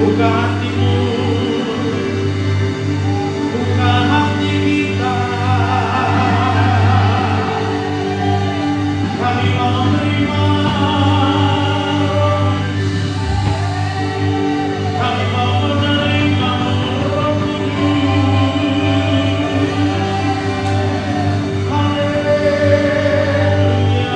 Buka hatimu, buka hati kita. Kami mau menerima, kami mau menerima Roh Kudus. Haleluya.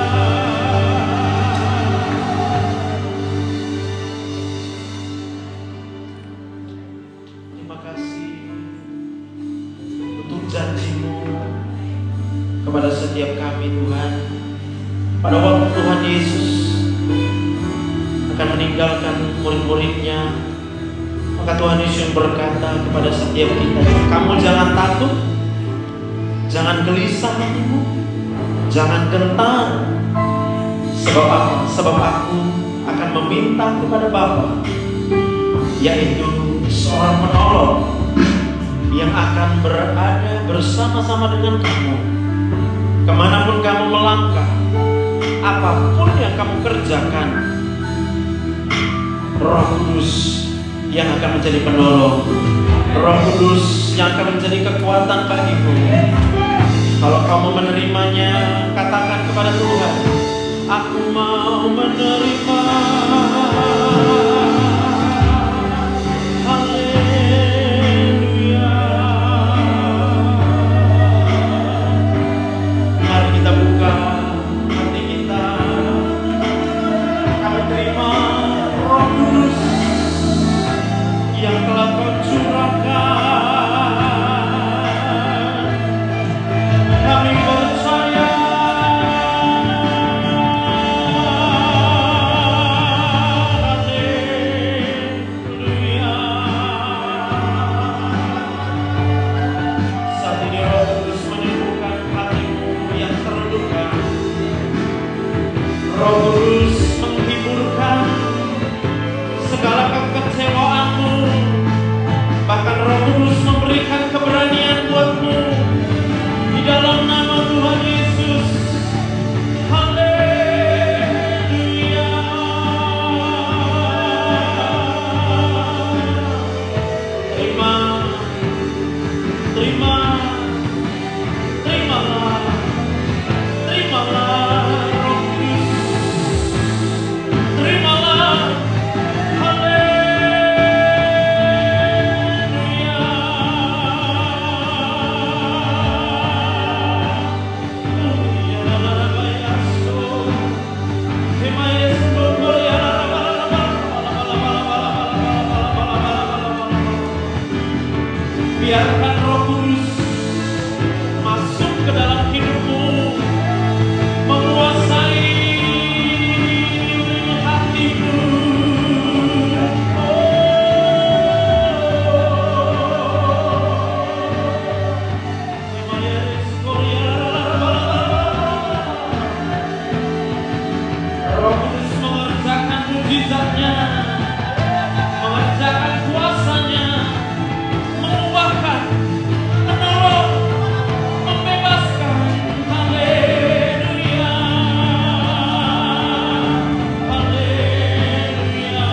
Terima kasih untuk janji-Mu kepada setiap kami, Tuhan. Pada waktu Tuhan Yesus akan meninggalkan murid-muridnya, maka Tuhan Yesus berkata kepada setiap kita, kamu jangan takut, jangan gelisah hatimu, jangan gentar. Sebab apa? Sebab aku akan meminta kepada Bapa, yaitu seorang penolong yang akan berada bersama-sama dengan kamu kemanapun kamu melangkah, apapun yang kamu kerjakan. Roh Kudus yang akan menjadi penolong, Roh Kudus yang akan menjadi kekuatan bagimu. Kalau kamu menerimanya, katakan kepada Tuhan, aku mau menerima. Haleluya. Mari kita buka hati kita. Kami terima Roh Kudus yang telah Kau curahkan. Kami percaya. Haleluya. Saat ini Roh Kudus menyembuhkan hatimu yang terluka. Roh Kudus menghiburkan segala kekecewaanmu. Bahkan Roh Kudus memberikan keberanian buatmu di dalam nama Tuhan Yesus. Haleluya. Terima, terima, terimalah, terimalah Roh Kudus, terimalah. Biarkan Roh Kudus masuk ke dalam hidupmu, menguasai hatimu. Roh Kudus mengerjakan mujizatnya, mengerjakan kuasanya, mengubahkan, menolong, membebaskan. Haleluya. Haleluya.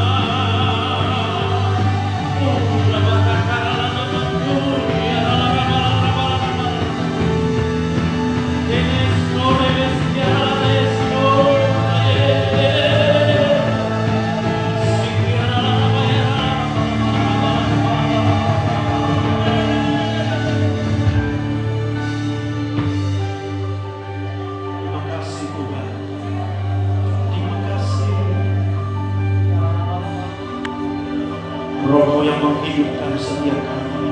Terima kasih Tuhan. Terima kasih. Roh yang menghidupkan setiap kami.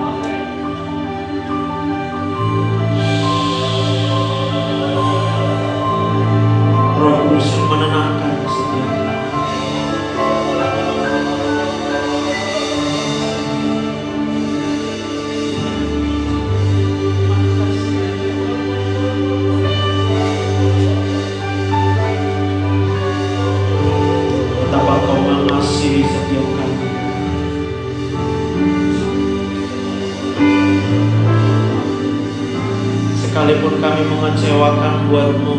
Roh Kudus yang menenangkan setiap kami. Betapa Kau mengasihi setiap kami. Sekalipun kami mengecewakan buat-Mu,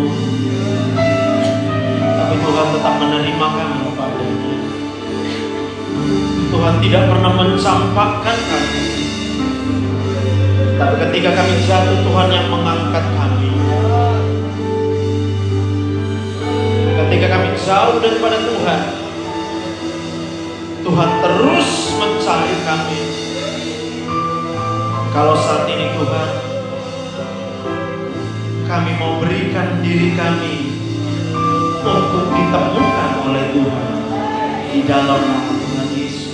tapi Tuhan tetap menerima kami padanya. Tuhan tidak pernah mencampakkan kami. Tapi ketika kami jatuh, Tuhan yang mengangkat kami. Ketika kami jauh daripada Tuhan, Tuhan terus mencari kami. Kalau saat ini Tuhan, kami mau berikan diri kami untuk ditemukan oleh Tuhan di dalam nama Tuhan Yesus.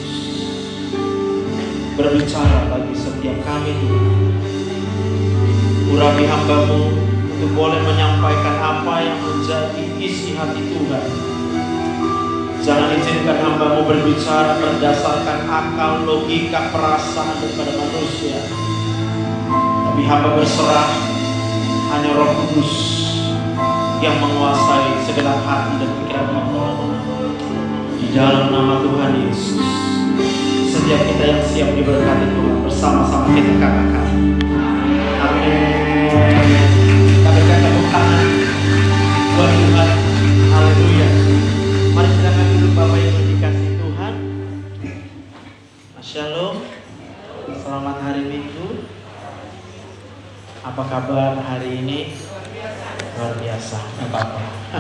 Berbicara bagi setiap kami Tuhan. Urapi hamba-Mu untuk boleh menyampaikan apa yang menjadi isi hati Tuhan. Jangan izinkan hamba-Mu berbicara berdasarkan akal, logika, perasaan daripada manusia. Tapi hamba berserah hanya Roh Kudus yang menguasai segala hati dan pikiran hamba. Di dalam nama Tuhan Yesus, setiap kita yang siap diberkati Tuhan, bersama-sama kita katakan amin. Kita berikan tepuk tangan buat Tuhan. Haleluya. Mari silakan duduk Bapak Ibu dikasih Tuhan. Shalom. Selamat hari Minggu. Apa kabar hari ini? Luar biasa. Gak apa-apa.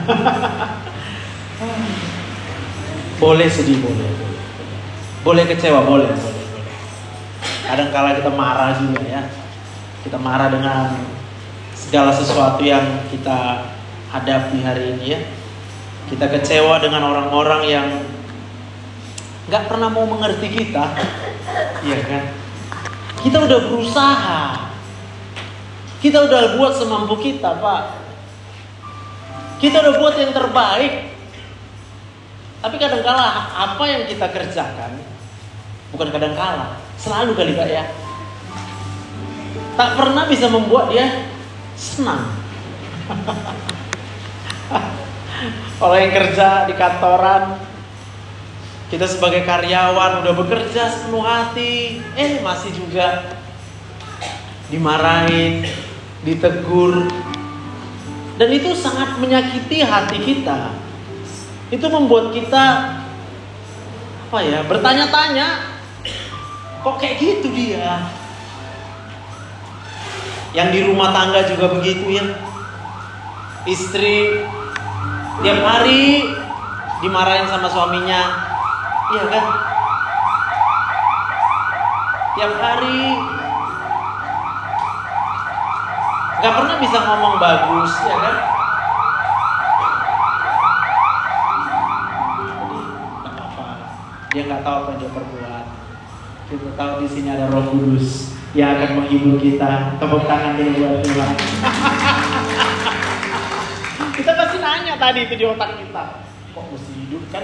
Boleh sedih, boleh. Boleh kecewa, boleh. Kadang-kala kita marah juga ya. Kita marah dengan segala sesuatu yang kita hadapi hari ini ya. Kita kecewa dengan orang-orang yang gak pernah mau mengerti kita. Iya kan? Kita udah berusaha. Kita udah buat semampu kita, Pak. Kita udah buat yang terbaik. Tapi kadang-kala apa yang kita kerjakan, bukan kadang-kala, selalu kali Pak ya, tak pernah bisa membuat dia senang. Kalau yang kerja di kantoran, kita sebagai karyawan udah bekerja sepenuh hati, masih juga dimarahin, ditegur, dan itu sangat menyakiti hati kita. Itu membuat kita bertanya-tanya, kok kayak gitu dia? Yang di rumah tangga juga begitu ya. Istri tiap hari dimarahin sama suaminya, iya kan? Tiap hari gak pernah bisa ngomong bagus, ya kan? Dia nggak tahu apa yang dia perbuat. Kita tahu di sini ada Roh Kudus yang akan menghibur kita. Tepuk tangan dulu buat Tuhan. Kita pasti nanya tadi itu di otak kita, kok mesti hidup kan?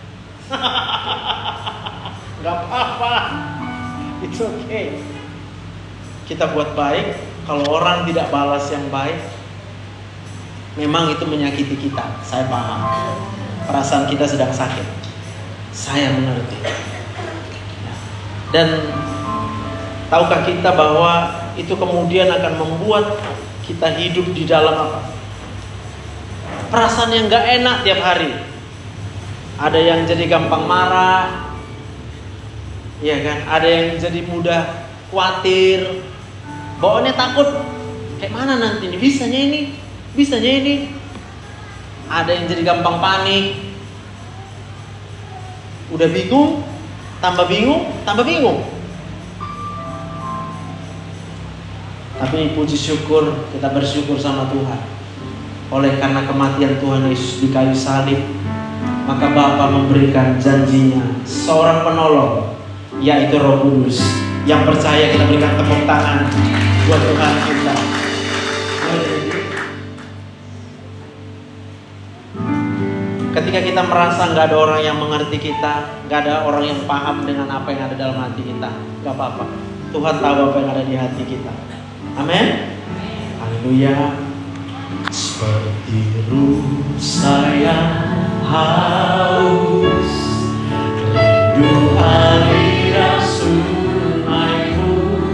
Nggak apa-apa, it's okay. Kita buat baik. Kalau orang tidak balas yang baik, memang itu menyakiti kita. Saya paham. Perasaan kita sedang sakit. Saya mengerti. Dan tahukah kita bahwa itu kemudian akan membuat kita hidup di dalam apa? Perasaan yang gak enak tiap hari. Ada yang jadi gampang marah, ya kan? Ada yang jadi mudah khawatir, bawaannya takut. Kayak mana nanti nih? Bisanya ini. Ada yang jadi gampang panik. Udah bingung, tambah bingung. Tapi puji syukur, kita bersyukur sama Tuhan. Oleh karena kematian Tuhan Yesus di kayu salib, maka Bapa memberikan janjinya seorang penolong, yaitu Roh Kudus. Yang percaya kita berikan tepuk tangan buat Tuhan kita. Ketika kita merasa gak ada orang yang mengerti kita, gak ada orang yang paham dengan apa yang ada dalam hati kita, gak apa-apa. Tuhan tahu apa yang ada di hati kita. Amin. Haleluya. Seperti rusa yang haus, rindu aliran sungai-Mu,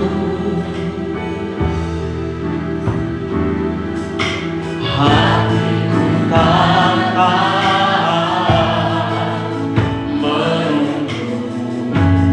hatiku tanpa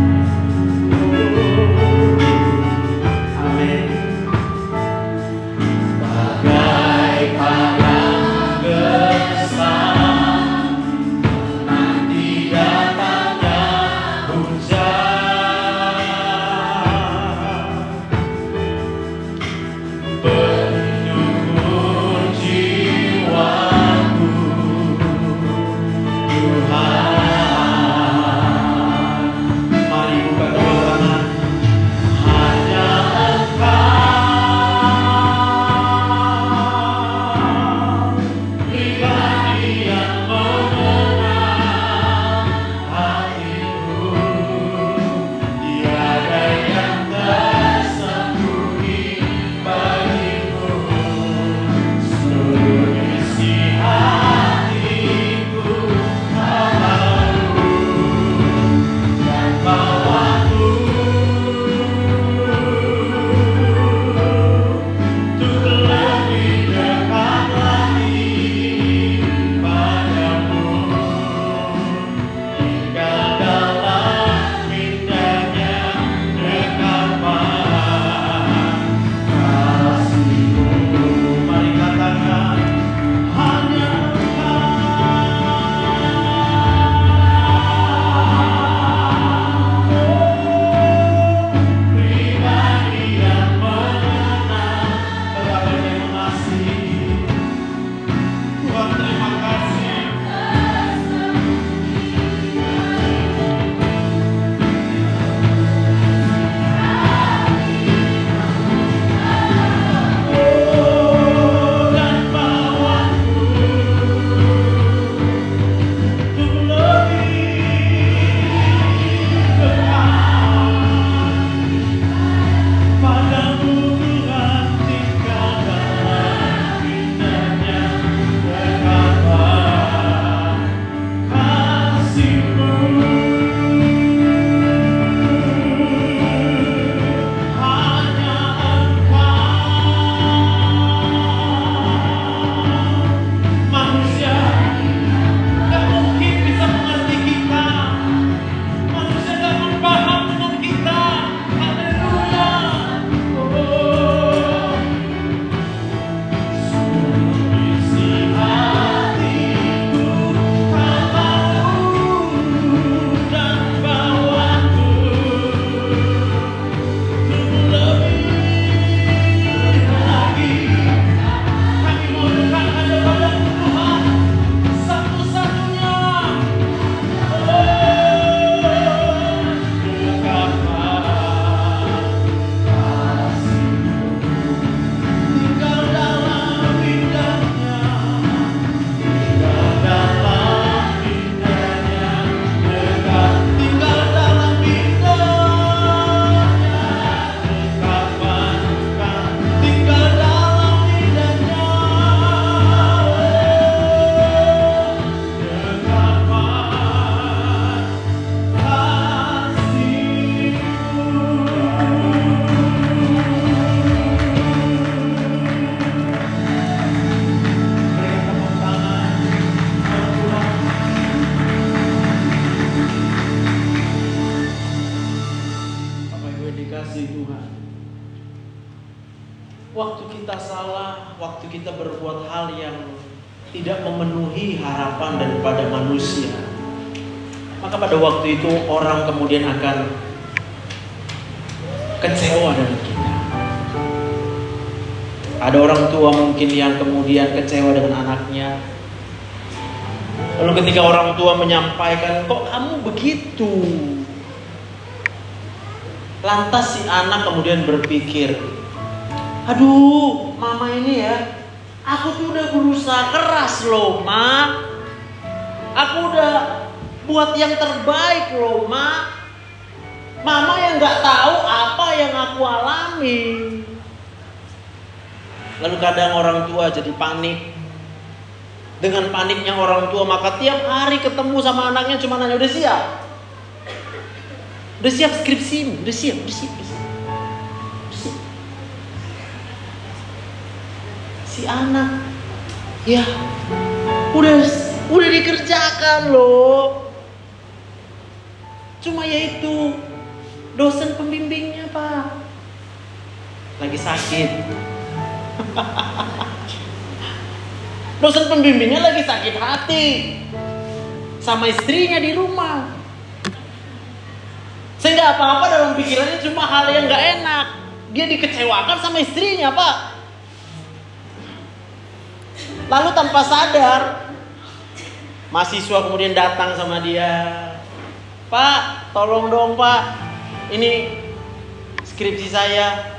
Waktu kita salah, waktu kita berbuat hal yang tidak memenuhi harapan daripada manusia, maka pada waktu itu orang kemudian akan kecewa dengan kita. Ada orang tua mungkin yang kemudian kecewa dengan anaknya. Lalu ketika orang tua menyampaikan, "Kok kamu begitu?" Lantas si anak kemudian berpikir, "Aduh, mama ini ya, aku tuh udah berusaha keras loh, ma. Aku udah buat yang terbaik loh, ma. Mama yang gak tahu apa yang aku alami." Lalu kadang orang tua jadi panik. Dengan paniknya orang tua, maka tiap hari ketemu sama anaknya cuma nanya, "Udah siap? Udah siap skripsi? Udah siap. Si anak, ya udah dikerjakan loh. Cuma yaitu dosen pembimbingnya, Pak, lagi sakit. Dosen pembimbingnya lagi sakit hati sama istrinya di rumah. Sehingga apa-apa dalam pikirannya cuma hal yang gak enak. Dia dikecewakan sama istrinya, Pak. Lalu tanpa sadar, mahasiswa kemudian datang sama dia. Pak, tolong dong Pak. Ini skripsi saya.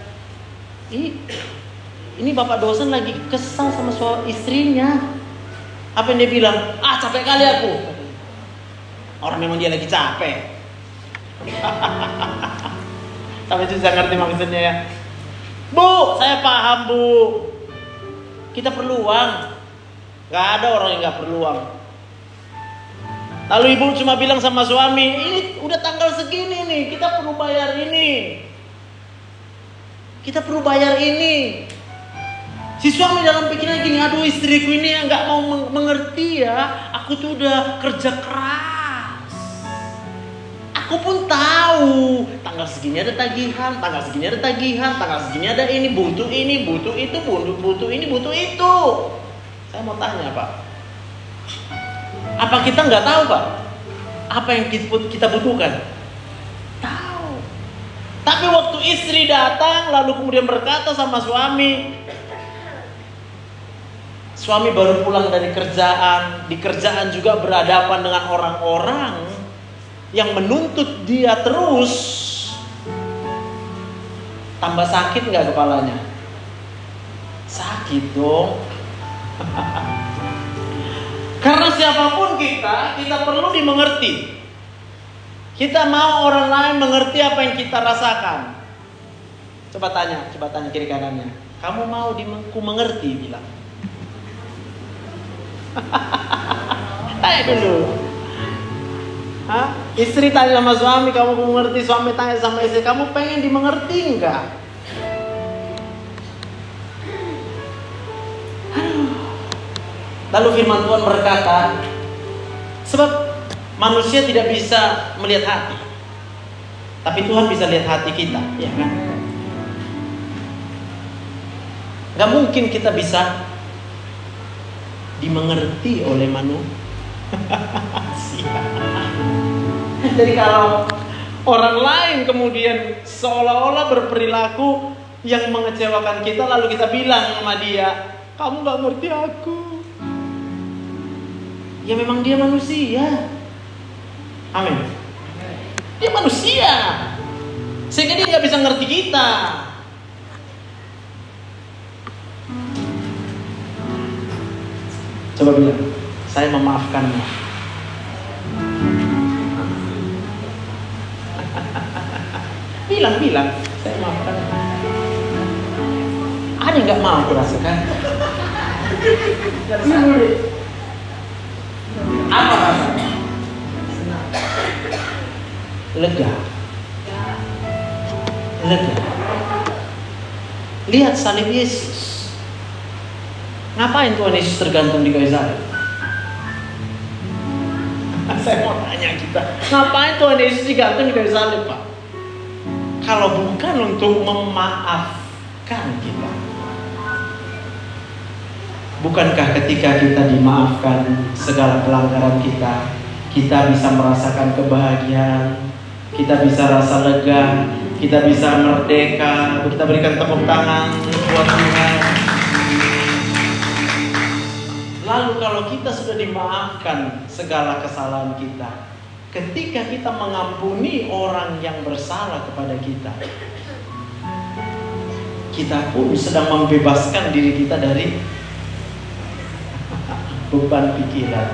Ini bapak dosen lagi kesal sama istrinya. Apa yang dia bilang? Capek kali aku. Orang memang dia lagi capek. Sampai susah ngerti maksudnya ya. Bu, saya paham Bu. Kita perlu uang. Gak ada orang yang gak perlu uang. Lalu ibu cuma bilang sama suami, ini udah tanggal segini nih, kita perlu bayar ini. Kita perlu bayar ini. Si suami dalam pikirannya gini, aduh istriku ini gak mau mengerti ya. Aku tuh udah kerja keras. Aku pun tahu tanggal segini ada tagihan, tanggal segini ada tagihan, tanggal segini ada ini, butuh ini, butuh itu, butuh ini, butuh itu. Saya mau tanya Pak, apa kita nggak tahu Pak? Apa yang kita butuhkan? Tahu. Tapi waktu istri datang lalu kemudian berkata sama suami, suami baru pulang dari kerjaan, di kerjaan juga berhadapan dengan orang-orang yang menuntut dia terus, tambah sakit nggak kepalanya? Sakit dong. Karena siapapun kita perlu dimengerti. Kita mau orang lain mengerti apa yang kita rasakan. Coba tanya kiri kanannya. Kamu mau ku mengerti? Bilang. Tanya dulu. Istri tanya sama suami, kamu mengerti? Suami tanya sama istri, kamu pengen dimengerti enggak? Lalu firman Tuhan berkata, sebab manusia tidak bisa melihat hati, tapi Tuhan bisa lihat hati kita, ya kan? Gak mungkin kita bisa dimengerti oleh manusia. Jadi kalau orang lain kemudian seolah-olah berperilaku yang mengecewakan kita, lalu kita bilang sama dia, kamu gak ngerti aku. Ya memang dia manusia. Amin. Dia manusia, sehingga dia gak bisa ngerti kita. Coba bilang, saya memaafkanmu. Bilang, saya maafkan. Ada yang gak mau aku rasakan? Apa rasanya? Lega. Lihat salib Yesus. Ngapain Tuhan Yesus tergantung di kayu salib? Saya mau tanya kita, ngapain Tuhan Yesus digantung di kayu salib, Pak? Kalau bukan untuk memaafkan kita. Bukankah ketika kita dimaafkan segala pelanggaran kita, kita bisa merasakan kebahagiaan, kita bisa rasa lega, kita bisa merdeka. Kita berikan tepuk tangan buat Tuhan. Lalu kalau kita sudah dimaafkan segala kesalahan kita, ketika kita mengampuni orang yang bersalah kepada kita, kita pun sedang membebaskan diri kita dari beban pikiran.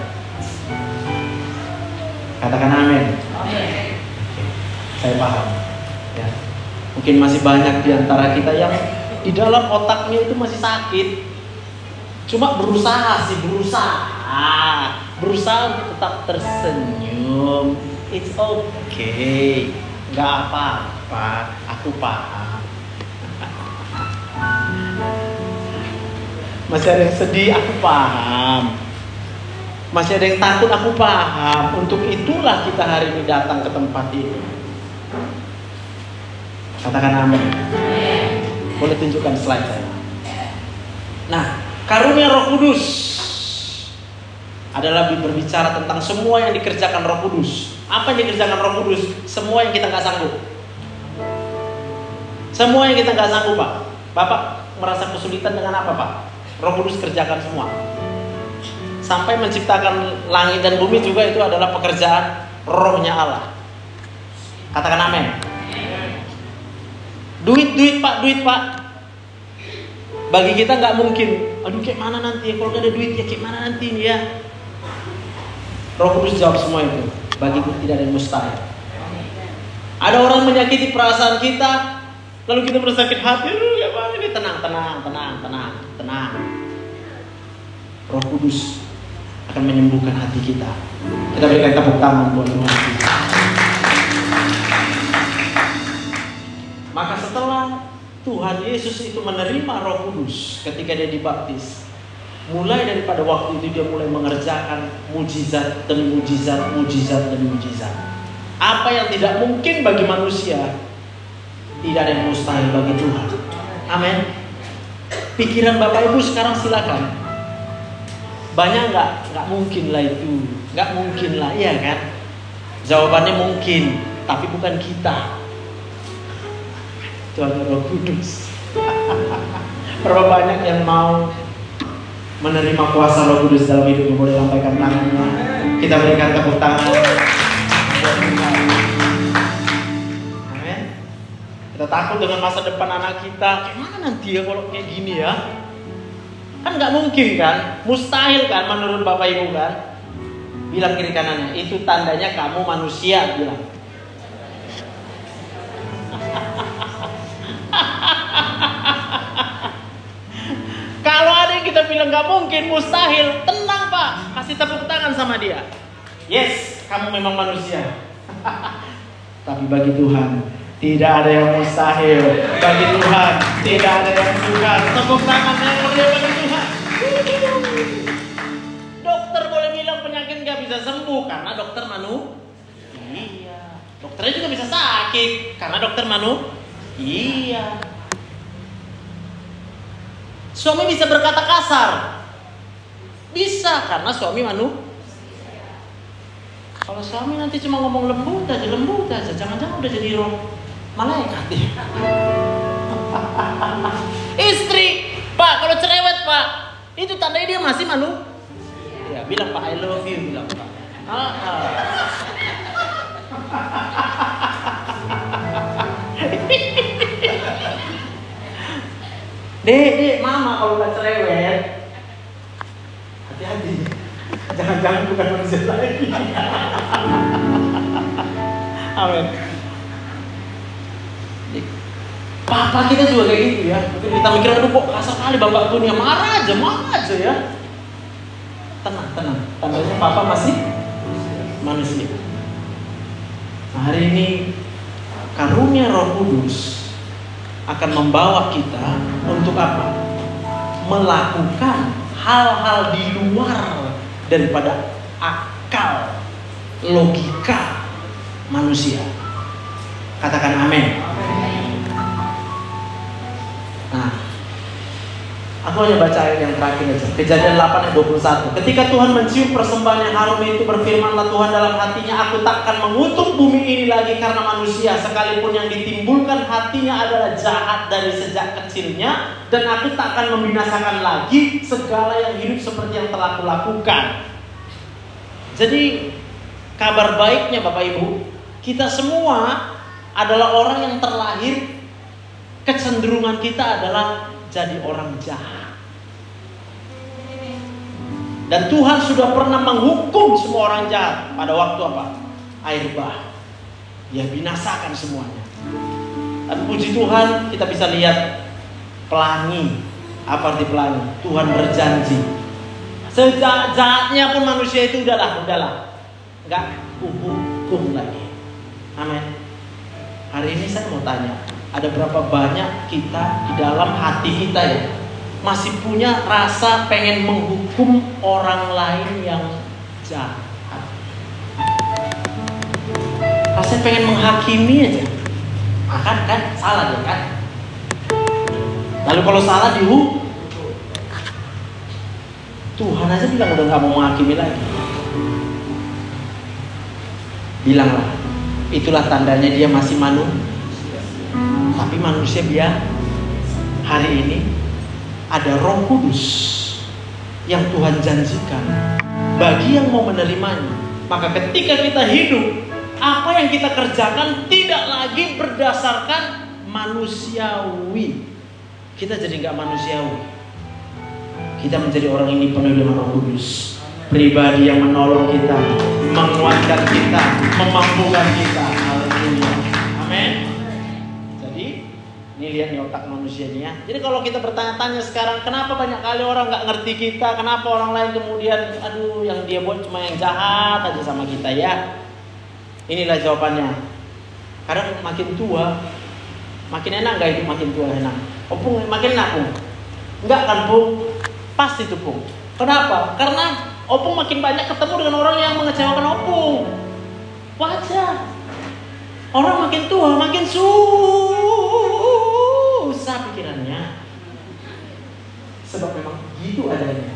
Katakan amin. Saya paham. Ya. Mungkin masih banyak di antara kita yang di dalam otaknya itu masih sakit. Cuma berusaha untuk tetap tersenyum. It's okay, gak apa-apa, aku paham. Masih ada yang sedih, aku paham. Masih ada yang takut, aku paham. Untuk itulah kita hari ini datang ke tempat ini. Katakan amin. Boleh tunjukkan slide saya. Nah, karunia Roh Kudus adalah berbicara tentang semua yang dikerjakan Roh Kudus. Apa yang dikerjakan Roh Kudus? Semua yang kita nggak sanggup. Semua yang kita nggak sanggup, Pak. Bapak merasa kesulitan dengan apa, Pak? Roh Kudus kerjakan semua. Sampai menciptakan langit dan bumi juga itu adalah pekerjaan Rohnya Allah. Katakan amin. Duit Pak, duit Pak. Bagi kita nggak mungkin. Aduh, kayak mana nanti ya kalau nggak ada duit ya, kayak mana nanti nih ya. Roh Kudus jawab semua itu. Bagiku tidak ada yang mustahil. Ada orang menyakiti perasaan kita, lalu kita bersakit hati. Ya Pak, ini tenang. Roh Kudus akan menyembuhkan hati kita. Kita berikan tepuk tangan buat Tuhan kita. Maka setelah Tuhan Yesus itu menerima Roh Kudus ketika dia dibaptis, mulai daripada waktu itu dia mulai mengerjakan mujizat demi mujizat. Apa yang tidak mungkin bagi manusia, tidak ada yang mustahil bagi Tuhan. Amin. Pikiran Bapak Ibu sekarang silakan. Banyak nggak mungkin lah itu, nggak mungkin lah, iya kan? Jawabannya mungkin, tapi bukan kita. Tuhan Roh Kudus. Berapa banyak yang mau menerima kuasa Roh Kudus dalam hidupnya? Boleh lampaikan tangannya. Kita berikan tepuk tangan. Amin. Kita takut dengan masa depan anak kita. Gimana nanti ya kalau kayak gini ya? Kan nggak mungkin kan? Mustahil kan menurut Bapak Ibu kan? Bilang kiri kanannya, itu tandanya kamu manusia, bilang. Kalau ada yang kita bilang nggak mungkin, mustahil, tenang Pak, kasih tepuk tangan sama dia. Yes, kamu memang manusia. Tapi bagi Tuhan tidak ada yang mustahil. Bagi Tuhan tidak ada yang bukan. Tepuk tangan yang mulia bagi Tuhan. Dokter boleh bilang penyakit nggak bisa sembuh karena dokter Iya. Dokternya juga bisa sakit karena dokter Iya. Suami bisa berkata kasar, bisa karena suami Kalau suami nanti cuma ngomong lembut aja, jangan-jangan udah jadi roh malaikat ya. Istri, Pak, kalau cerewet Pak, itu tandanya dia masih ya, bilang Pak, I love you, bilang Pak. Dek, mama kalau nggak cerewet, hati-hati, jangan-jangan bukan manusia lagi. Amin. Papa kita juga kayak gitu ya. Mungkin kita mikir, aduh kok kasar kali bapak dunia, marah aja ya. Tenang. Tandanya papa masih manusia. Nah, hari ini karunia Roh Kudus akan membawa kita untuk apa? Melakukan hal-hal di luar daripada akal, logika manusia. Katakan amin. Nah, aku hanya baca ayat yang terakhir aja. Kejadian 8 ayat 21. Ketika Tuhan mencium persembahan yang harum itu, berfirmanlah Tuhan dalam hatinya, aku takkan mengutuk bumi ini lagi karena manusia, sekalipun yang ditimbulkan hatinya adalah jahat dari sejak kecilnya, dan aku takkan membinasakan lagi segala yang hidup seperti yang telah kulakukan. Jadi kabar baiknya Bapak Ibu, kita semua adalah orang yang terlahir, kecenderungan kita adalah jadi orang jahat. Dan Tuhan sudah pernah menghukum semua orang jahat pada waktu apa? Air bah. Ya, binasakan semuanya. Dan puji Tuhan, kita bisa lihat pelangi. Apa arti pelangi? Tuhan berjanji. Sejahat-jahatnya pun manusia itu udahlah. Enggak hukum lagi. Amin. Hari ini saya mau tanya, ada berapa banyak kita di dalam hati kita ya masih punya rasa pengen menghukum orang lain yang jahat? Rasanya pengen menghakimi aja. Kan salah dia kan. Lalu kalau salah dihukum. Tuhan aja bilang udah gak mau menghakimi lagi. Bilanglah, itulah tandanya dia masih manusia. Tapi manusia dia hari ini ada Roh Kudus yang Tuhan janjikan bagi yang mau menerimanya. Maka ketika kita hidup, apa yang kita kerjakan tidak lagi berdasarkan manusiawi. Kita jadi nggak manusiawi. Kita menjadi orang ini penuh dengan Roh Kudus. Pribadi yang menolong kita, menguatkan kita, memampukan kita. Haleluya. Amin. Jadi ini lihat nih otak manusianya. Jadi kalau kita bertanya-tanya sekarang, kenapa banyak kali orang nggak ngerti kita? Kenapa orang lain kemudian, aduh, yang dia buat cuma yang jahat aja sama kita ya? Inilah jawabannya. Kadang makin tua, makin enak nggak hidup makin tua enak? Pung, makin enak Pung? Enggak kan Pung? Pasti itu Pung. Kenapa? Karena Opung makin banyak ketemu dengan orang yang mengecewakan Opung. Wajar. Orang makin tua makin susah pikirannya. Sebab memang gitu adanya.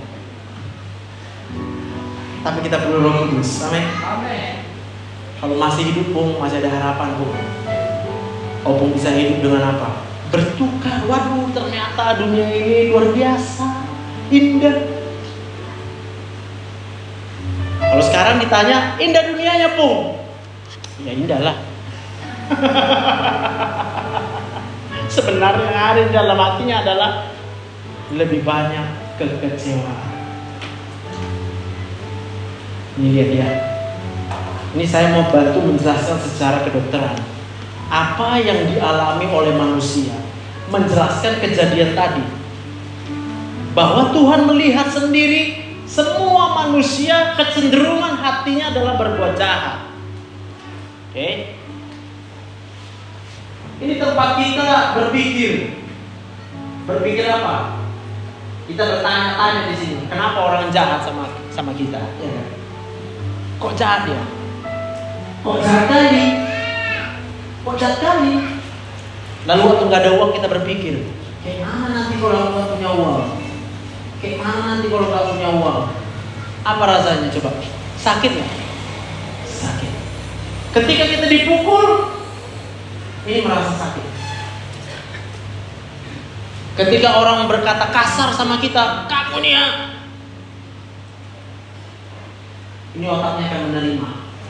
Tapi kita perlu Roh Kudus. Amin. Kalau masih hidup Pung, masih ada harapan Pung. Opung bisa hidup dengan apa? Bertukar. Waduh, ternyata dunia ini luar biasa, indah. Kalau sekarang ditanya, indah dunianya Pung? Ya indah lah. Sebenarnya yang ada di dalam hatinya adalah lebih banyak kekecewaan. Ini lihat ya. Ini saya mau bantu menjelaskan secara kedokteran apa yang dialami oleh manusia. Menjelaskan kejadian tadi, bahwa Tuhan melihat sendiri semua manusia kecenderungan hatinya adalah berbuat jahat. Oke. Ini tempat kita berpikir. Berpikir apa? Kita bertanya-tanya di sini, kenapa orang jahat sama kita? Ya. Kok jahat ya? Kok jahat kali? Kok jahat kali? Lalu waktu nggak ada uang kita berpikir, kayak mana nanti kalau aku nggak punya uang? Kayak mana nanti kalau nggak punya uang? Apa rasanya coba? Sakit nggak? Sakit. Ketika kita dipukul, ini merasa sakit. Ketika orang berkata kasar sama kita, kamu nih ya, ini otaknya akan menerima.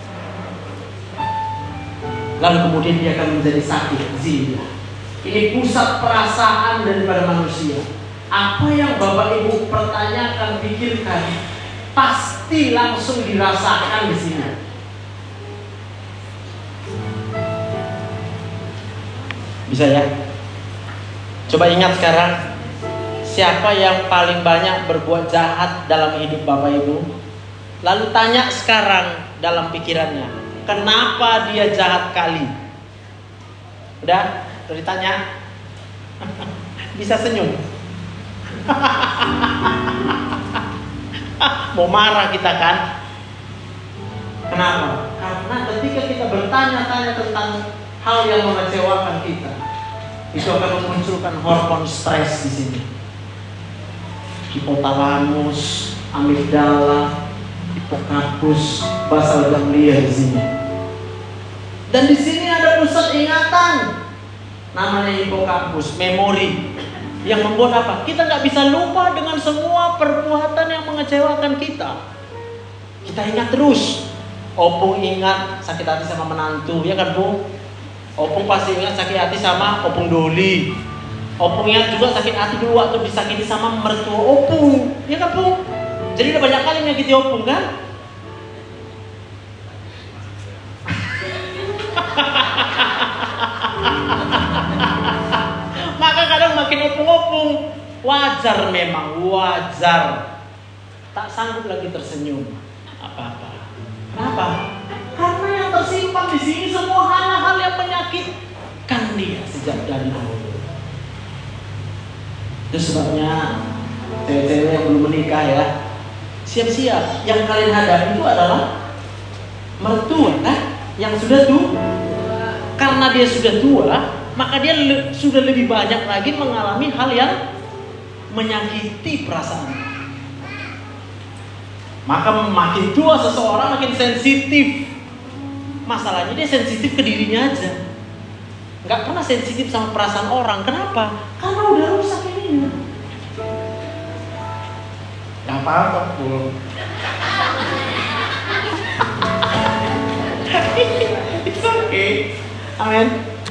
Lalu kemudian dia akan menjadi sakit, zina. Ini pusat perasaan daripada manusia. Apa yang Bapak Ibu pertanyakan, pikirkan, pasti langsung dirasakan di sini. Bisa ya? Coba ingat sekarang, siapa yang paling banyak berbuat jahat dalam hidup Bapak Ibu? Lalu tanya sekarang dalam pikirannya, kenapa dia jahat kali? Udah ditanya? Bisa senyum. Mau marah kita kan? Kenapa? Karena ketika kita bertanya-tanya tentang hal yang mengecewakan kita, itu akan memunculkan hormon stres di sini. Hipotalamus, amigdala, hipokampus, basal ganglia di sini. Dan di sini ada pusat ingatan, namanya hipokampus, memori, yang membuat apa? Kita nggak bisa lupa dengan semua perbuatan yang mengecewakan kita. Kita ingat terus. Opung ingat sakit hati sama menantu, ya kan Bu? Opung pasti ingat sakit hati sama Opung Doli. Opung ingat juga sakit hati dulu waktu disakiti sama mertua Opung, ya kan Bu? Jadi udah banyak kali menyakiti Opung kan? Maka kadang makin opung-opung, wajar memang, wajar. Tak sanggup lagi tersenyum apa-apa. Kenapa? Karena yang tersimpan di sini semua hal-hal yang menyakitkan dia sejak dari dahulu. Itu sebabnya cewek-cewek yang belum menikah ya, siap-siap. Yang kalian hadapi itu adalah mertua kan? Yang sudah tua. Karena dia sudah tua, maka dia sudah lebih banyak lagi mengalami hal yang menyakiti perasaan. Maka makin tua seseorang makin sensitif Masalahnya dia sensitif ke dirinya aja, nggak pernah sensitif sama perasaan orang. Kenapa? Karena udah rusak ini. Gak apa-apa, Bu. It's okay. Amin.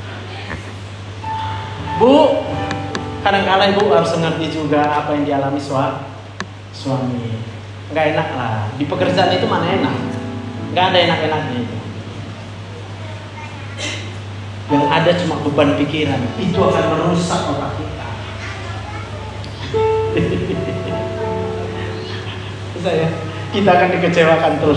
Bu, kadang-kala ibu harus mengerti juga apa yang dialami suami. Nggak enak lah. Di pekerjaan itu mana enak? Nggak ada enak-enaknya itu. Yang ada cuma beban pikiran. Itu akan merusak otak kita. Kita akan dikecewakan terus.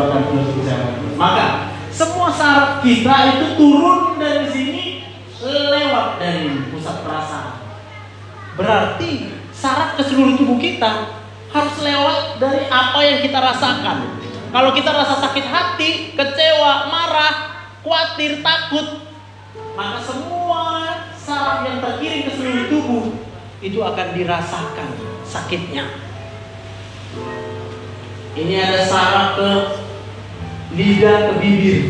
Maka semua syarat kita itu turun dari sini, lewat dari pusat perasaan. Berarti syarat ke seluruh tubuh kita harus lewat dari apa yang kita rasakan. Kalau kita rasa sakit hati, kecewa, marah, khawatir, takut, maka semua saraf yang terkirim ke seluruh tubuh itu akan dirasakan sakitnya. Ini ada saraf ke lidah, ke bibir.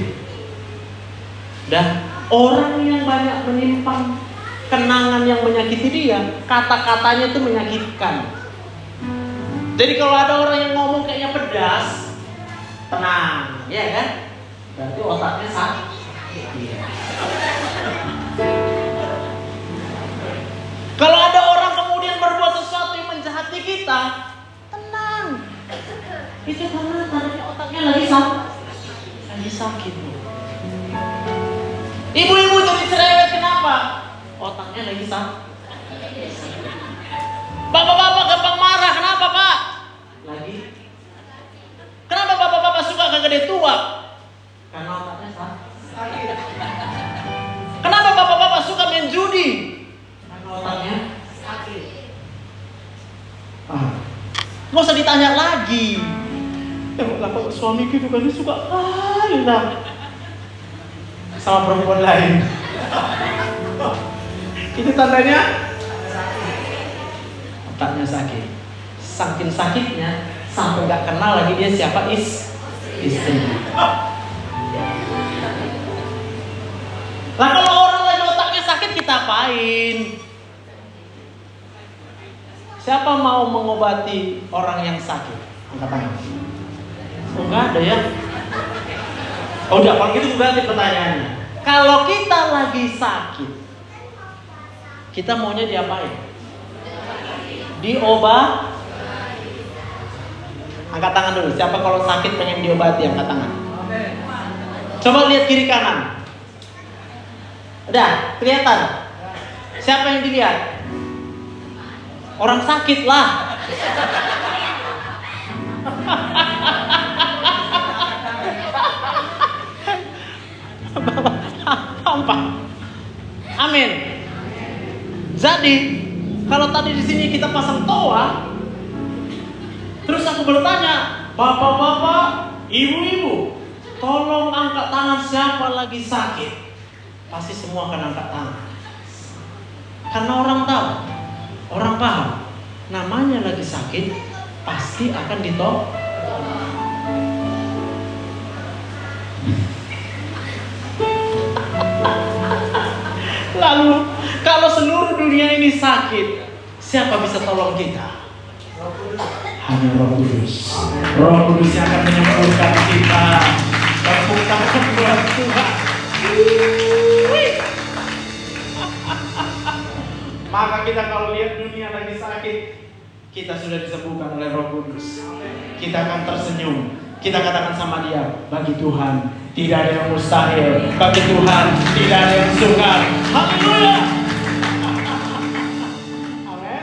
Dan orang yang banyak menyimpan kenangan yang menyakiti dia, kata-katanya itu menyakitkan. Jadi kalau ada orang yang ngomong kayaknya pedas, tenang, ya kan? Berarti otaknya sakit. Kalau ada orang kemudian berbuat sesuatu yang menjahati kita, tenang. Itu karena tandanya otaknya lagi sakit. Ibu-ibu jadi cerewet, kenapa? Otaknya lagi sakit. Bapak-bapak gampang marah, kenapa Pak? Lagi. Kenapa bapak-bapak suka ke gede tua? Karena otaknya sakit. Kenapa bapak-bapak suka main judi? Karena otaknya sakit. Nggak usah ditanya lagi. Kenapa suami gitu kan dia suka enak sama perempuan lain. Itu tandanya otaknya sakit. Saking sakitnya sampai nggak kenal lagi dia siapa istri. Lah kalau orang lagi otaknya sakit kita apain? Siapa mau mengobati orang yang sakit? Angkat tangan. Oh, enggak ada ya? Oh, udah, kalau gitu berarti pertanyaannya. Kalau kita lagi sakit, kita maunya diapain? Diobat? Angkat tangan dulu. Siapa kalau sakit pengen diobati? Angkat tangan. Coba lihat kiri kanan. Udah, kelihatan? Siapa yang dilihat? Orang sakit lah. Amin. Jadi, kalau tadi di sini kita pasang toa, terus aku bertanya, bapak-bapak, ibu-ibu, tolong angkat tangan siapa lagi sakit. Pasti semua akan angkat tangan. Karena orang tahu, orang paham, namanya lagi sakit, pasti akan ditolong. Lalu, kalau seluruh dunia ini sakit, siapa bisa tolong kita? Hanya Roh Kudus. Roh Kudus yang akan menyembuhkan kita. Tepuk tangan buat Tuhan. Maka kita kalau lihat dunia lagi sakit, kita sudah disembuhkan oleh Roh Kudus. Kita akan tersenyum. Kita katakan sama dia, bagi Tuhan tidak ada yang mustahil. Bagi Tuhan tidak ada yang sukar. Haleluya. Amin.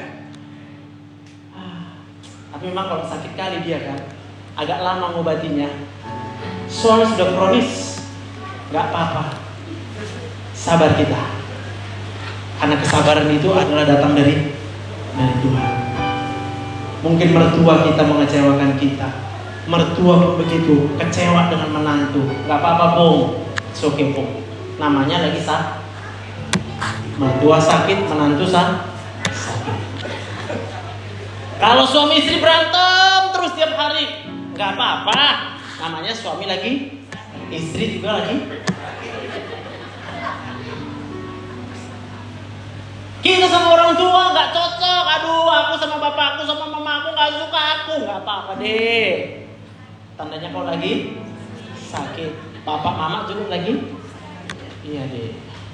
Tapi memang kalau sakit kali dia kan agak lama ngobatinya. Soalnya sudah kronis. Gak apa-apa. Sabar kita. Karena kesabaran itu adalah datang dari Tuhan. Mungkin mertua kita mengecewakan kita. Mertua pun begitu, kecewa dengan menantu. Gak apa-apa, Bung. Soke, Bung. Namanya lagi sakit. Mertua sakit, menantu sakit. Kalau suami istri berantem terus tiap hari, gak apa-apa. Namanya suami lagi Istri juga lagi. Kita sama orang tua nggak cocok. Aduh, aku sama bapakku sama mamaku nggak suka aku. Nggak apa-apa deh. Tandanya kau lagi sakit. Bapak mama juga lagi. Iya deh.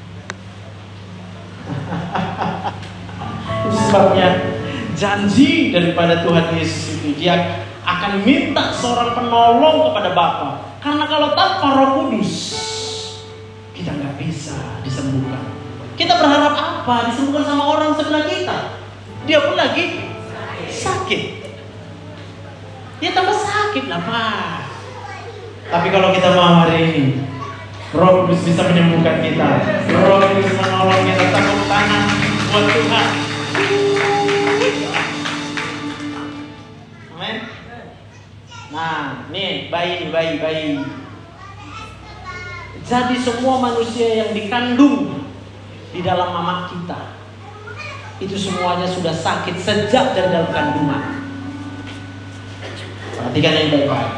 Sebabnya janji daripada Tuhan Yesus itu, Dia akan minta seorang penolong kepada Bapa. Karena kalau tanpa Roh Kudus kita nggak bisa disembuhkan. Kita berharap apa? Disembuhkan sama orang sebelah kita. Dia pun lagi sakit. Ya tambah sakit lah Pak. Tapi kalau kita mau hari ini, Roh Kudus bisa menyembuhkan kita. Roh Kudus menolong kita. Tepuk tangan buat Tuhan. Amin. Nah, nih bayi. Jadi semua manusia yang dikandung di dalam mama kita itu semuanya sudah sakit sejak dari dalam kandungan. Perhatikan yang baik-baik.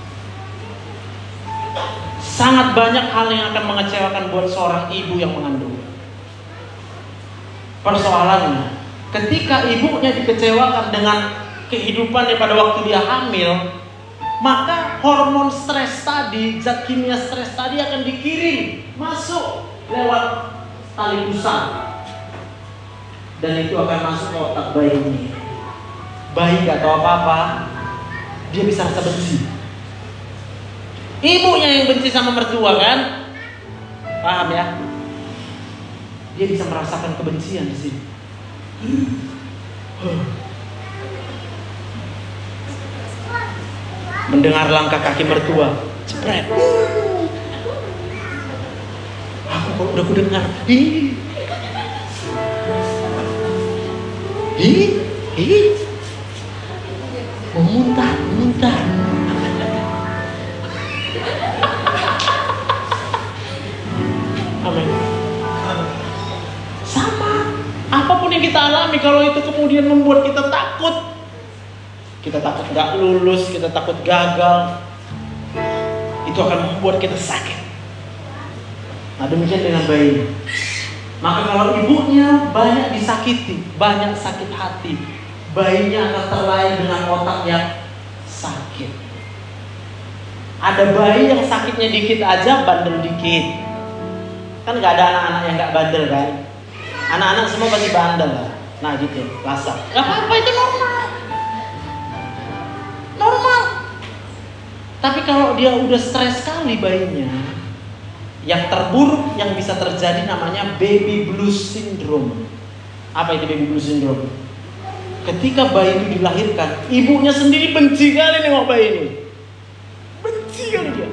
Sangat banyak hal yang akan mengecewakan buat seorang ibu yang mengandung. Persoalannya, ketika ibunya dikecewakan dengan kehidupannya pada waktu dia hamil, maka hormon stres tadi, zat kimia stres tadi akan dikirim masuk lewat tali pusat, dan itu akan masuk ke otak bayi ini. Bayi gak tahu apa-apa, dia bisa rasa benci. Ibunya yang benci sama mertua kan, paham ya? Dia bisa merasakan kebencian di sini. Mendengar langkah kaki mertua, cepret. Udah ku dengar. Mau muntah. Amin. Sama. Apapun yang kita alami, kalau itu kemudian membuat kita takut. Kita takut gak lulus, kita takut gagal. Itu akan membuat kita sakit. Nah demikian dengan bayi. Maka kalau ibunya banyak disakiti, banyak sakit hati, bayinya akan terlahir dengan otak yang sakit. Ada bayi yang sakitnya dikit aja, bandel dikit. Kan gak ada anak-anak yang gak bandel kan? Anak-anak semua pasti bandel lah. Nah gitu, lasak. Gak apa-apa, itu normal. Tapi kalau dia udah stres sekali bayinya, yang terburuk yang bisa terjadi namanya baby blues syndrome. Apa itu baby blues syndrome? Ketika bayi itu dilahirkan, ibunya sendiri benci kali nengok bayi ini. Benci kali dia.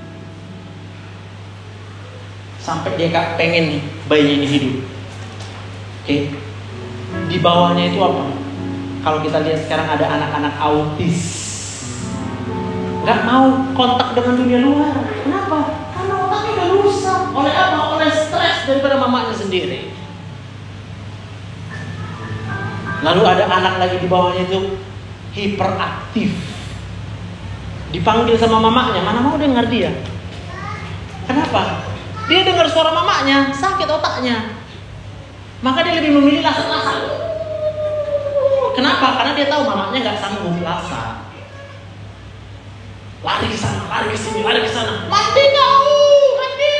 Sampai dia gak pengen bayinya ini hidup. Oke. Di bawahnya itu apa? Kalau kita lihat sekarang ada anak-anak autis. Gak mau kontak dengan dunia luar. Kenapa? Karena otaknya udah rusak. Oleh apa? Oleh stres daripada mamanya sendiri. Lalu ada anak lagi di bawahnya itu hiperaktif. Dipanggil sama mamanya, mana mau dengar dia. Kenapa? Dia dengar suara mamanya, sakit otaknya. Maka dia lebih memilih lasak-lasak. Kenapa? Karena dia tahu mamanya gak sanggup lasak. Lari ke sana, lari ke sini, lari ke sana. Mandi kau, mandi.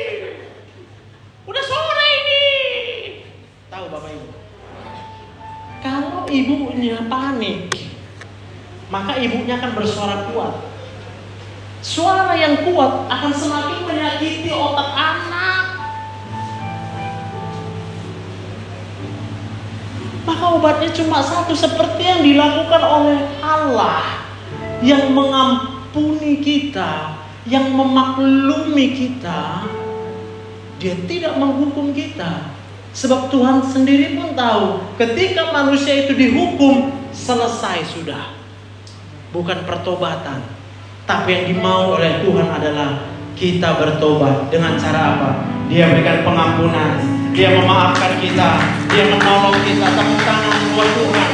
Udah sore ini. Tahu Bapak Ibu? Kalau ibunya panik, maka ibunya akan bersuara kuat. Suara yang kuat akan semakin menyakiti otak anak. Maka obatnya cuma satu, seperti yang dilakukan oleh Allah, yang mengampuni kita, yang memaklumi kita. Dia tidak menghukum kita. Sebab Tuhan sendiri pun tahu, ketika manusia itu dihukum, selesai sudah. Bukan pertobatan. Tapi yang dimau oleh Tuhan adalah kita bertobat. Dengan cara apa? Dia berikan pengampunan, Dia memaafkan kita, Dia menolong kita. Tepuk tangan buat Tuhan.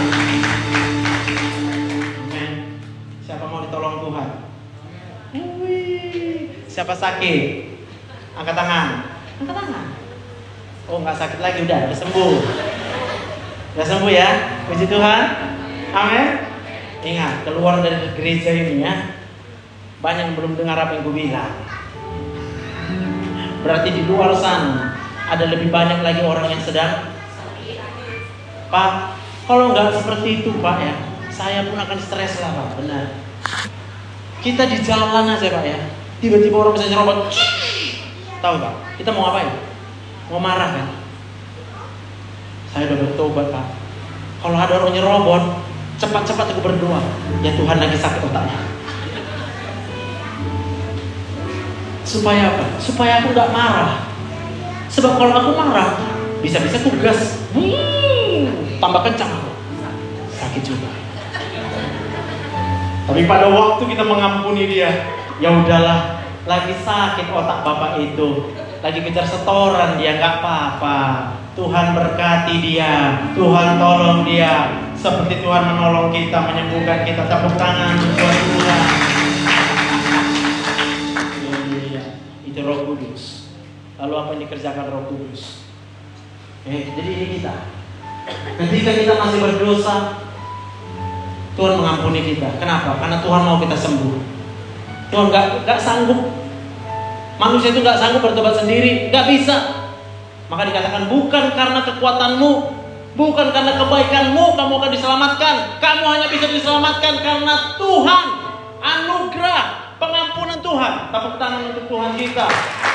Amen. Siapa mau ditolong Tuhan? Siapa sakit? Angkat tangan. Angkat tangan. Oh, nggak sakit lagi, udah sembuh. Udah sembuh ya. Puji Tuhan. Amin. Ingat, keluar dari gereja ini ya, banyak yang belum dengar apa yang gue bilang. Berarti di luar sana ada lebih banyak lagi orang yang sedang sakit. Pak, kalau nggak seperti itu Pak ya, saya pun akan stres lah Pak. Benar. Kita di jalan aja Pak ya, tiba-tiba orang bisa nyerobot. Tahu Pak, kita mau ngapain? Mau marah kan? Saya udah bertobat Pak. Kalau ada orang nyerobot, cepat-cepat aku berdoa. Ya Tuhan, lagi sakit otaknya. Supaya apa? Supaya aku gak marah. Sebab kalau aku marah, bisa-bisa aku gas. Tambah kencang aku. Sakit juga. Tapi pada waktu kita mengampuni dia, ya udahlah, lagi sakit otak bapak itu, lagi kejar setoran dia, gak apa-apa. Tuhan berkati dia, Tuhan tolong dia, seperti Tuhan menolong kita, menyembuhkan kita. Tepuk tangan buat Tuhan. Itu Roh Kudus. Lalu apa yang dikerjakan Roh Kudus? Jadi ini kita. Ketika kita masih berdosa, Tuhan mengampuni kita. Kenapa? Karena Tuhan mau kita sembuh. Tuhan gak sanggup. Manusia itu gak sanggup bertobat sendiri, gak bisa. Maka dikatakan bukan karena kekuatanmu, bukan karena kebaikanmu kamu akan diselamatkan. Kamu hanya bisa diselamatkan karena Tuhan, anugerah, pengampunan Tuhan. Tepuk tangan untuk Tuhan kita.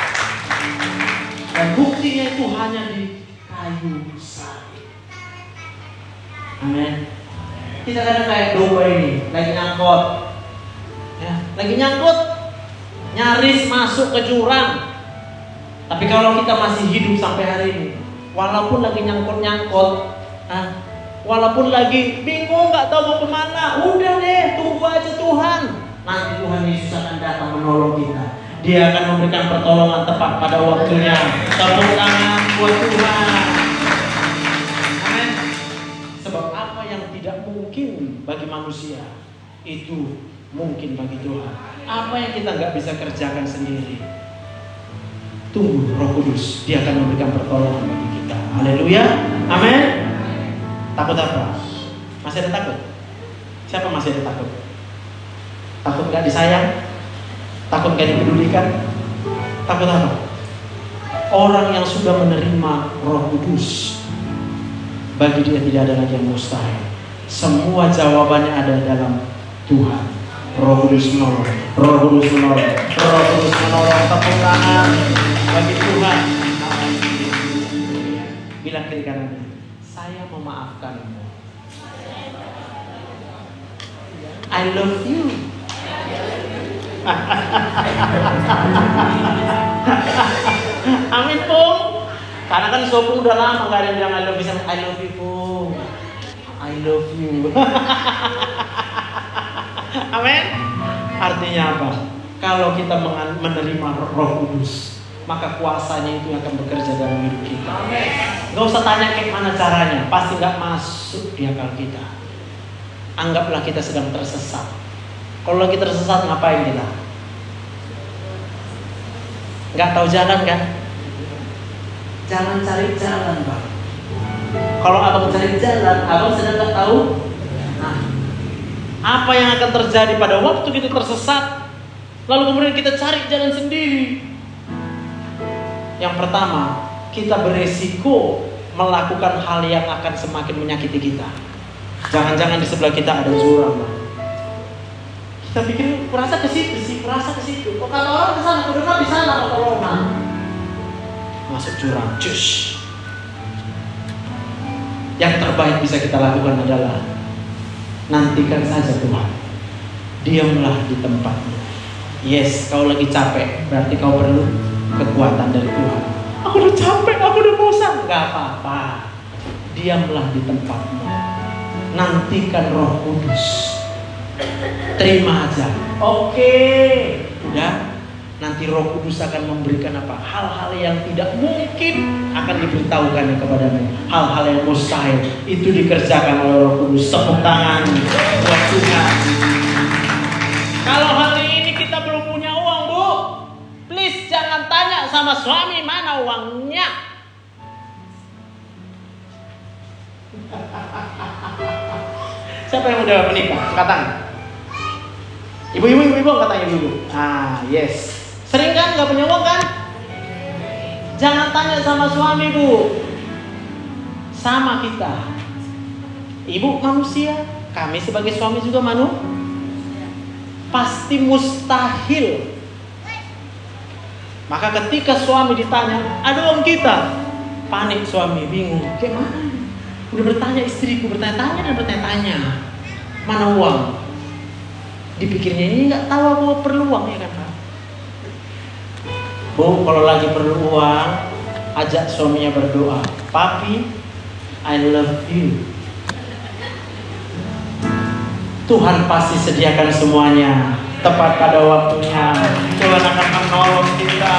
Dan buktinya itu hanya di kayu salib. Amin. Kita kadang kayak domba ini, lagi nyangkut, ya, lagi nyangkut, nyaris masuk ke jurang. Tapi kalau kita masih hidup sampai hari ini, walaupun lagi nyangkut-nyangkut, walaupun lagi bingung nggak tahu mau kemana, udah deh, tunggu aja Tuhan. Nanti Tuhan Yesus akan datang menolong kita. Dia akan memberikan pertolongan tepat pada waktunya. Tepuk tangan buat Tuhan. Amin. Sebab apa yang tidak mungkin bagi manusia, itu mungkin bagi Tuhan. Apa yang kita nggak bisa kerjakan sendiri, tunggu Roh Kudus, dia akan memberikan pertolongan bagi kita. Haleluya. Amin. Takut apa? Masih ada takut? Siapa masih ada takut? Takut gak disayang? Takut gak dipedulikan? Takut apa? Orang yang sudah menerima Roh Kudus, bagi dia tidak ada lagi yang mustahil. Semua jawabannya ada dalam Tuhan. Roh Kudus menolong, Roh Kudus menolong, Roh Kudus menolong. Tepuk tangan bagi Tuhan. Bilang kiri kanannya, saya memaafkanmu. I love you. Amin Pung. Karena kan Sopung udah lama gak ada yang bilang I love you. I love you Pung. I love you. Amin. Artinya apa? Kalau kita menerima Roh Kudus, maka kuasanya itu akan bekerja dalam hidup kita. Gak usah tanya kayak mana caranya, pasti gak masuk di akal kita. Anggaplah kita sedang tersesat. Kalau lagi tersesat ngapain kita? Gak tahu jalan kan? Jangan cari jalan Bang. Kalau abang cari jalan, abang sedang gak tahu. Nah, apa yang akan terjadi pada waktu kita tersesat, lalu kemudian kita cari jalan sendiri? Yang pertama, kita beresiko melakukan hal yang akan semakin menyakiti kita. Jangan-jangan di sebelah kita ada jurang, Bang. Kita pikir perasa ke situ sih, perasa ke situ. Kok kata orang ke sana, udah di sana pertolongan. Masuk jurang, cus. Yang terbaik bisa kita lakukan adalah nantikan saja Tuhan. Diamlah di tempatmu. Yes, kau lagi capek, berarti kau perlu kekuatan dari Tuhan. Aku udah capek, aku udah bosan. Gak apa-apa. Diamlah di tempatmu. Nantikan Roh Kudus. Terima aja. Oke. Udah. Nanti Roh Kudus akan memberikan apa? Hal-hal yang tidak mungkin akan diberitahukan kepadamu. Hal-hal yang mustahil itu dikerjakan oleh Roh Kudus. Tepuk tangan buat Tuhan. Kalau hari ini kita belum punya uang, Bu, sama suami, mana uangnya? Siapa yang udah menikah? Angkat tangan. Ibu-ibu, katanya ibu-ibu. Ah, yes. Sering kan nggak punya uang kan? Jangan tanya sama suami, Bu. Sama kita. Ibu manusia, kami sebagai suami juga pasti mustahil. Maka ketika suami ditanya, ada uang kita, panik suami, bingung. Gimana? Udah bertanya istriku, bertanya-tanya, mana uang? Dipikirnya ini nggak tahu aku perlu uang, ya kan Pak? Bu, kalau lagi perlu uang, ajak suaminya berdoa. Papi, I love you. Tuhan pasti sediakan semuanya tepat pada waktunya. Tuhan akan menolong kita.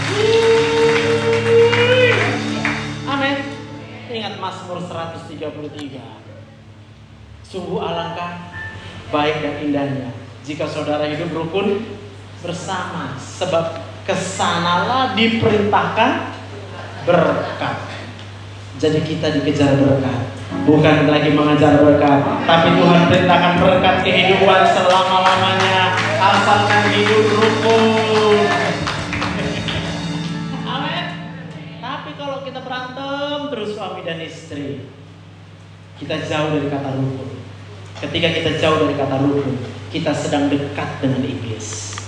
Amin. Ingat Mazmur 133. Sungguh alangkah baik dan indahnya jika saudara hidup rukun bersama, sebab kesanalah diperintahkan berkat. Jadi kita dikejar berkat, bukan lagi mengejar berkat, tapi Tuhan perintahkan berkat kehidupan selama-lamanya, asalkan hidup rukun. Amin. Tapi kalau kita berantem terus suami dan istri, kita jauh dari kata rukun. Ketika kita jauh dari kata rukun, kita sedang dekat dengan iblis.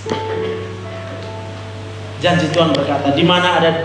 Janji Tuhan berkata, di mana ada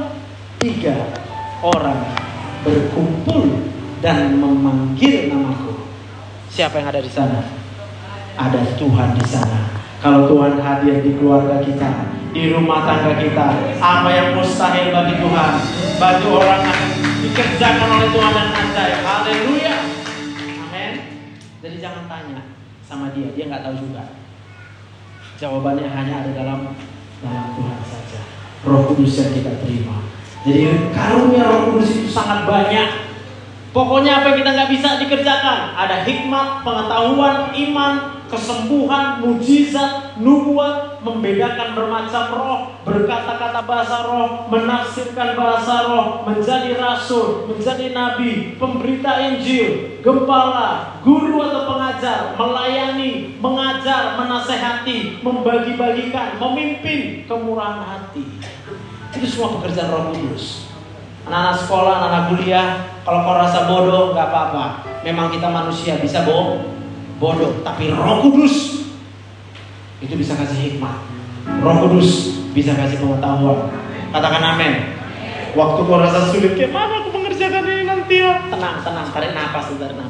2-3 orang berkumpul dan memanggil namaku, siapa yang ada di sana? Ada Tuhan di sana. Kalau Tuhan hadir di keluarga kita, di rumah tangga kita, apa yang mustahil bagi Tuhan, bagi orang akan dikerjakan oleh Tuhan dan ajaib. Haleluya. Amin. Jadi jangan tanya sama dia nggak tahu juga. Jawabannya hanya ada dalam Tuhan saja. Roh Kudus yang kita terima. Jadi karunia Roh Kudus itu sangat banyak. Pokoknya apa yang kita nggak bisa dikerjakan, ada hikmat, pengetahuan, iman, kesembuhan, mujizat, nubuat, membedakan bermacam roh, berkata-kata bahasa roh, menafsirkan bahasa roh, menjadi rasul, menjadi nabi, pemberita Injil, gembala, guru atau pengajar, melayani, mengajar, menasehati, membagi-bagikan, memimpin, kemurahan hati. Itu semua pekerjaan Roh Kudus. Anak-anak sekolah, anak-anak kuliah, kalau kau rasa bodoh, gak apa-apa. Memang kita manusia bisa bodoh, tapi Roh Kudus itu bisa kasih hikmat. Roh Kudus bisa kasih pengetahuan. Katakan amin. Waktu kau rasa sulit, gimana aku mengerjakan ini nanti ya? Tenang, tarik nafas.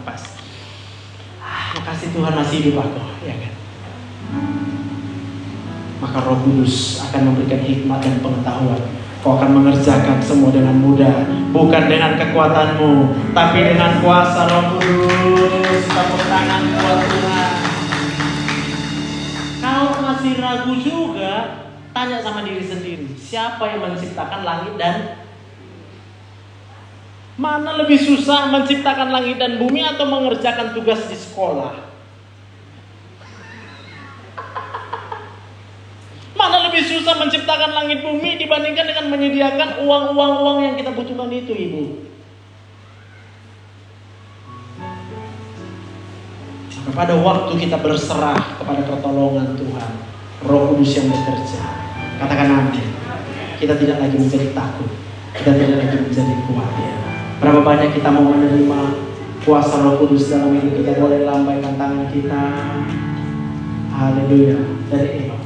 Makasih Tuhan masih hidup aku, ya kan? Maka Roh Kudus akan memberikan hikmat dan pengetahuan. Kau akan mengerjakan semua dengan mudah, bukan dengan kekuatanmu, tapi dengan kuasa Roh Kudus. Tepuk tangan buat Tuhan. Kalau masih ragu juga, tanya sama diri sendiri, siapa yang menciptakan langit dan mana lebih susah, menciptakan langit dan bumi atau mengerjakan tugas di sekolah? Mana lebih susah menciptakan langit bumi dibandingkan dengan menyediakan uang yang kita butuhkan itu, Ibu? Pada waktu kita berserah kepada pertolongan Tuhan, Roh Kudus yang bekerja, katakan amin. Kita tidak lagi menjadi takut, kita tidak lagi menjadi khawatir. Berapa banyak kita mau menerima kuasa Roh Kudus dalam hidup kita? Boleh lambaikan tangan kita. Haleluya. Dari Eva.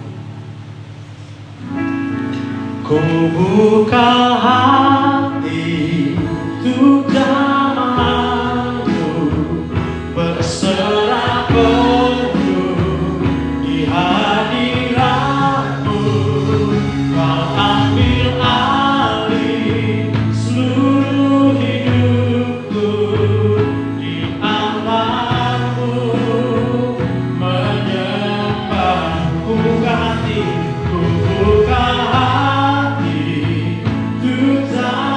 Ku buka hati untuk zamanku, berserah penuh di hadiratmu. Kau ambil alih seluruh hidupku, di amarmu menyembah. Ku buka hati, ku buka hati.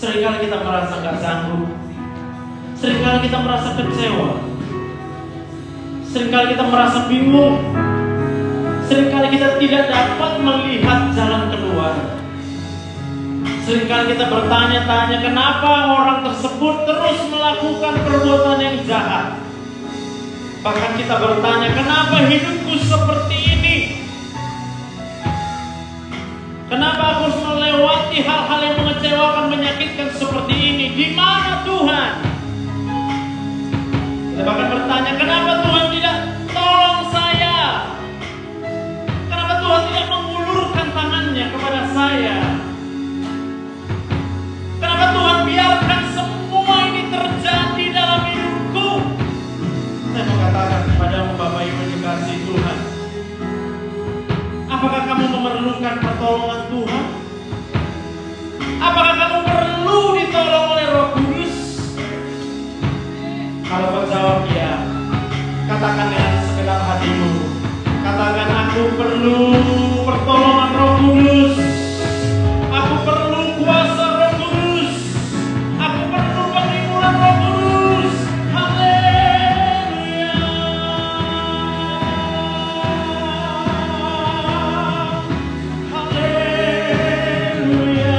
Seringkali kita merasa nggak sanggup. Seringkali kita merasa kecewa. Seringkali kita merasa bingung. Seringkali kita tidak dapat melihat jalan keluar. Seringkali kita bertanya-tanya kenapa orang tersebut terus melakukan perbuatan yang jahat. Bahkan kita bertanya kenapa hidupku seperti ini. Kenapa aku harus melewati hal-hal yang mengecewakan, menyakitkan seperti ini? Di mana Tuhan? Kita bahkan bertanya kenapa Tuhan tidak tolong saya? Kenapa Tuhan tidak mengulurkan tangannya kepada saya? Kenapa Tuhan biarkan semua ini terjadi dalam hidupku? Saya mau katakan kepadamu Bapak Ibu dikasihi Tuhan, apakah kamu memerlukan pertolongan Tuhan? Apakah kamu perlu ditolong oleh Roh Kudus? Kalau kau jawab ya, katakan dengan segenap hatimu, katakan aku perlu pertolongan Roh Kudus. Aku perlu kuasa Roh Kudus. Aku perlu penghiburan Roh Kudus. Haleluya. Haleluya.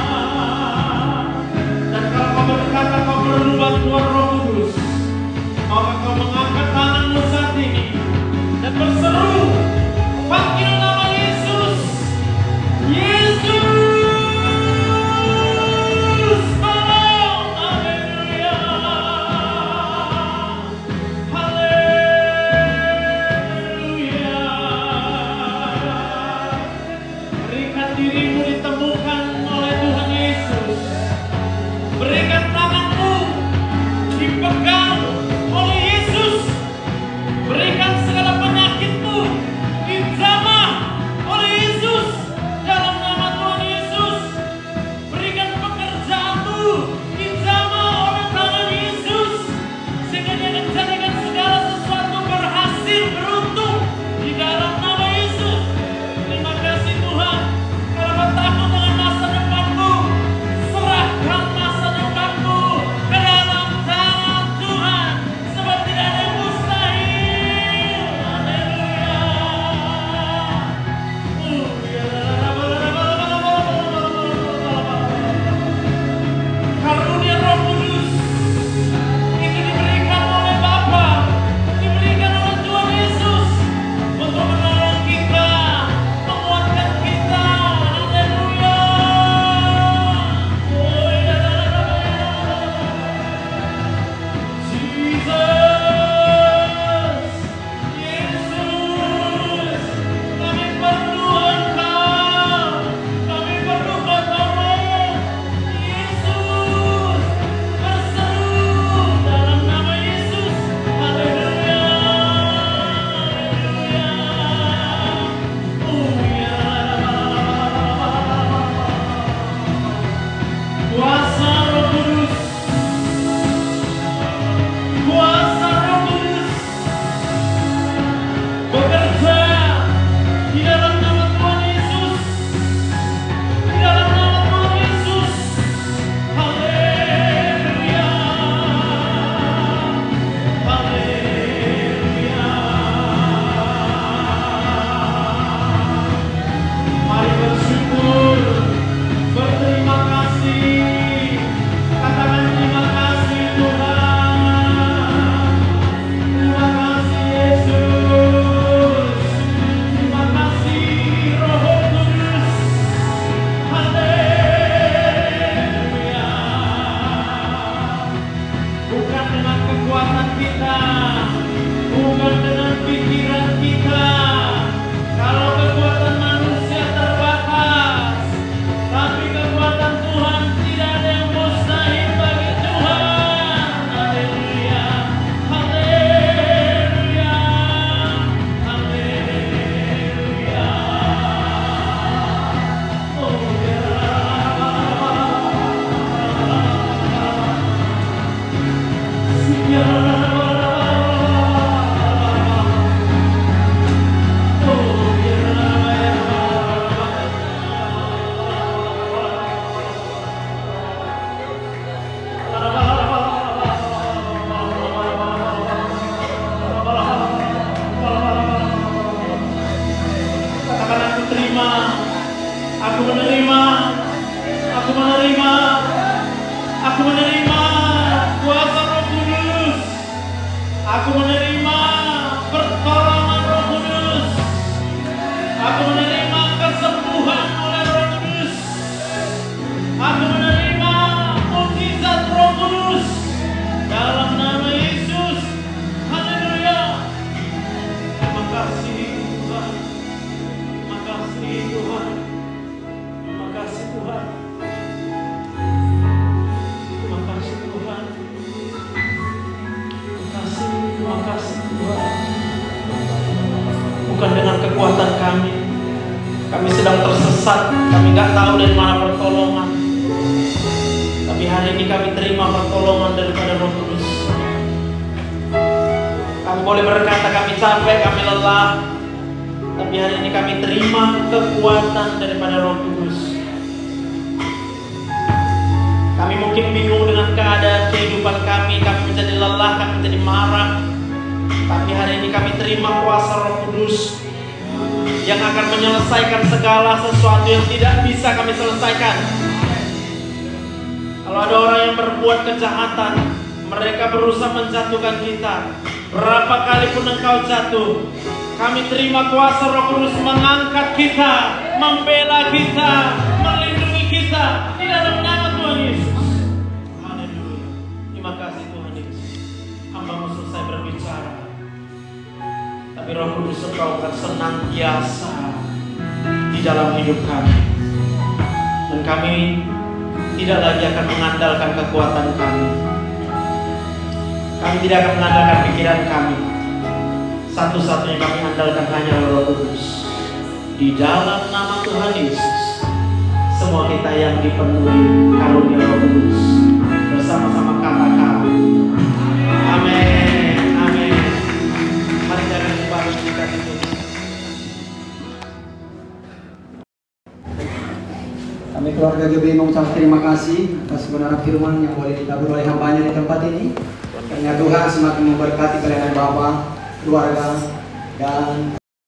Dan kalau kau berkata kau perlu bantuan Roh Kudus, maka kau mengangkat tanganmu saat ini dan berseru, panggil nama Yesus. sesat, kami nggak tahu dari mana pertolongan. Tapi hari ini kami terima pertolongan daripada Roh Kudus. Kami boleh berkata kami capek, kami lelah, tapi hari ini kami terima kekuatan daripada Roh Kudus. Kami mungkin bingung dengan keadaan kehidupan kami menjadi lelah, kami menjadi marah. Tapi hari ini kami terima kuasa Roh Kudus yang akan menyelesaikan segala sesuatu yang tidak bisa kami selesaikan. Kalau ada orang yang berbuat kejahatan, mereka berusaha menjatuhkan kita. Berapa kali pun engkau jatuh, kami terima kuasa Roh Kudus mengangkat kita, membela kita, melindungi kita di dalam nama Tuhan Yesus. Haleluya. Terima kasih Tuhan Yesus. Hamba-Mu selesai berbicara, tapi Roh Kudus Engkau akan senantiasa di dalam hidup kami. Dan kami tidak lagi akan mengandalkan kekuatan kami. Kami tidak akan mengandalkan pikiran kami. Satu-satunya kami andalkan hanya Roh Kudus. Di dalam nama Tuhan Yesus, semua kita yang dipenuhi karunia Roh Kudus, bersama-sama katakan amin, amin. Mari jangan lupa kita itu. Kami keluarga GBI mengucapkan terima kasih atas kebenaran firman yang boleh ditabur oleh hambanya di tempat ini. Kiranya Tuhan semakin memberkati kalian Bapak, keluarga, dan